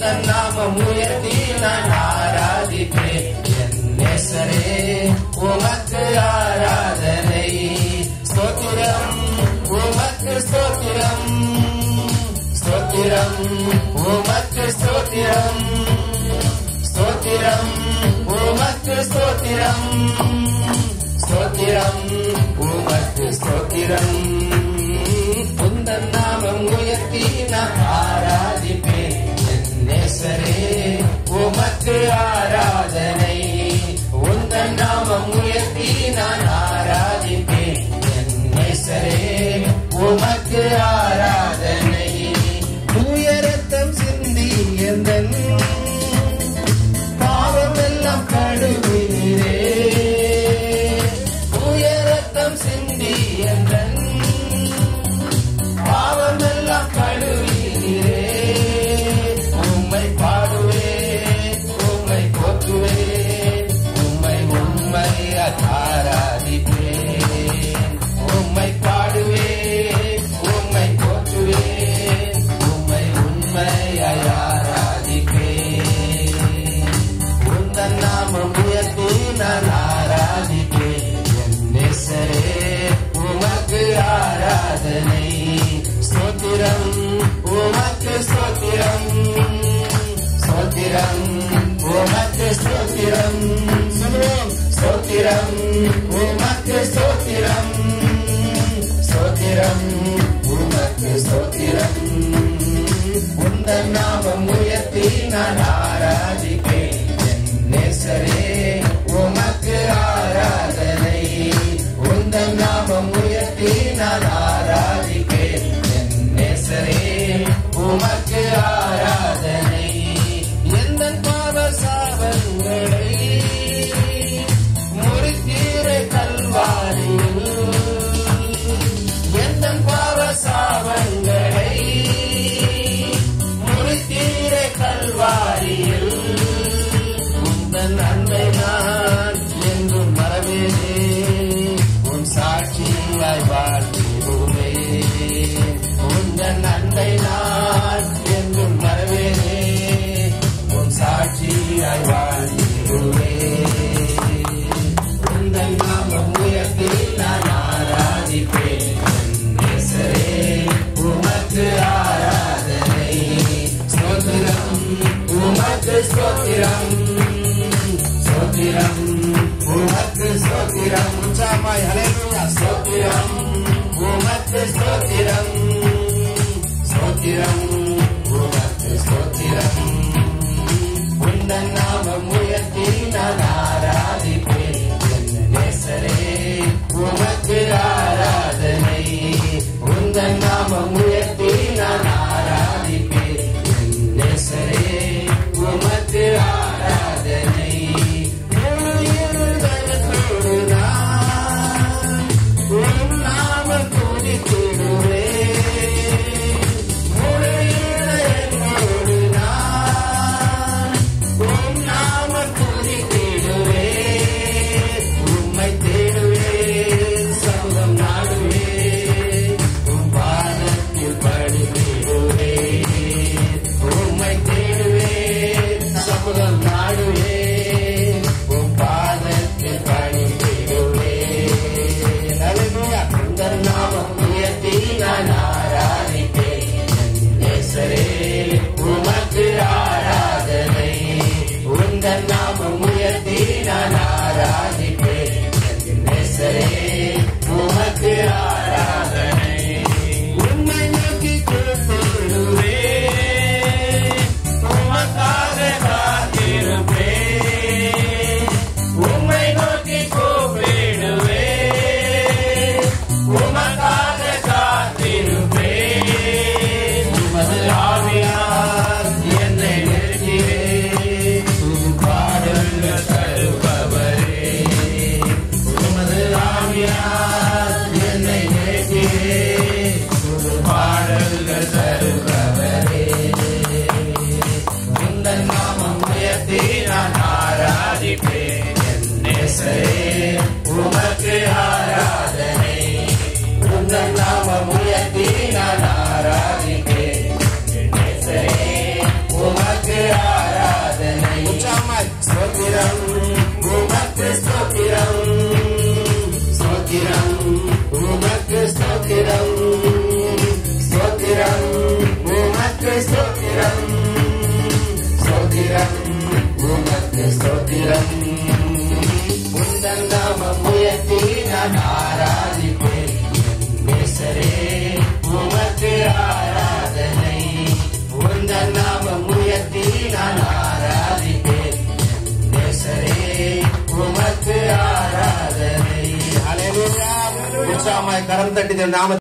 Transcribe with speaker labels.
Speaker 1: உந்தன் நாமம் உயர்த்தி நான் ஆராதிப்பேன். என் நேசரே உமக்கு ஆராதனை. ஸ்தோத்திரம் உமக்கு ஸ்தோத்திரம், ஸ்தோத்திரம் உமக்கு ஸ்தோத்திரம், ஸ்தோத்திரம் உமக்கு ஸ்தோத்திரம், ஸ்தோத்திரம் உமக்கு ஸ்தோத்திரம். உந்தன் நாமம் உயர்த்தி நான் ஆராதிப்பேன். என் நேசரே உமக்கு ஆராதனை. உந்தன் நாமம் உயர்த்தி நான் ஆராதிப்பேன். என் நேசரே உமக்கு ஆராதனை. தூய ரத்தம் சிந்தி எந்தன் பாவமெல்லாம் கழுவினீரே. தூய ரத்தம் சிந்தி எந்தன் பாவமெல்லாம் கழுவினீரே. உம்மை பாடுவேன், உம்மை போற்றுவேன், உம்மை உம்மையாய் ஆராதிப்பேன். உம்மை பாடுவேன், உம்மை போற்றுவேன், உம்மை உம்மையாய் ஆராதிப்பேன். உந்தன் நாமம் உயர்த்தி நான் ஆராதிப்பேன். என் நேசரே உமக்கு ஆராதனை. ஸ்தோத்திரம் உமக்கு ஸ்தோத்திரம், ஸ்தோத்திரம் உமக்கு ஸ்தோத்திரம், ஸ்தோத்திரம் உமக்கு ஸ்தோத்திரம், ஸ்தோத்திரம் உமக்கு ஸ்தோத்திரம். உந்தன் நாமம் உயர்த்தி நான் ஆராதிப்பேன். என் நேசரே உமக்கு ஆராதனை. உந்தன் நாமம் உயர்த்தி நான் ஆராதிப்பேன். என் நேசரே உமக்கு ஆராதனை. எந்தன் பாவ சாபங்களை முறித்தீரே கல்வாரியில். எந்தன் பாவ சாபங்களை முறித்தீரே கல்வாரியில். உந்தன் அன்பை நான் என்றும் மறவேனே. உன் சாட்சியாய் வாழ்ந்திடுவேன். உந்தன் அன்பை நான் என்றும் மறவேனே. உன் சாட்சியாய் வாழ்ந்திடுவேன். உந்தன் நாமம் உயர்த்தி நான் ஆராதிப்பேன். என் நேசரே உமக்கு ஆராதனை. ஸ்தோத்திரம் உமக்கு ஸ்தோத்திரம், ஸ்தோத்திரம் உமக்கு ஸ்தோத்திரம். உற்சாகமாய் ஹல்லேலூயா. ஸ்தோத்திரம் உமக்கு ஸ்தோத்திரம், ஸ்தோத்திரம் உமக்கு ஸ்தோத்திரம். உந்தன் நாமம் உயர்த்தி நான் ஆராதிப்பேன். என் நேசரே உமக்கு ஆராதனை. உந்தன் நாமம் உயர்த்தி நான் ஆராதிப்பேன். என் நேசரே உமக்கு ஆராதனை. முழு இருதயத்தோடு நான் உம் நாமம் துதித்திடுவேன். முழு இருதயத்தோடு நான் உம் நாமம் துதித்திடுவேன். உம்மை தேடுவேன், சமூகம் நாடுவேன். உம் பாதத்தில் உற்சாகமாய் கரம் தட்டி நாம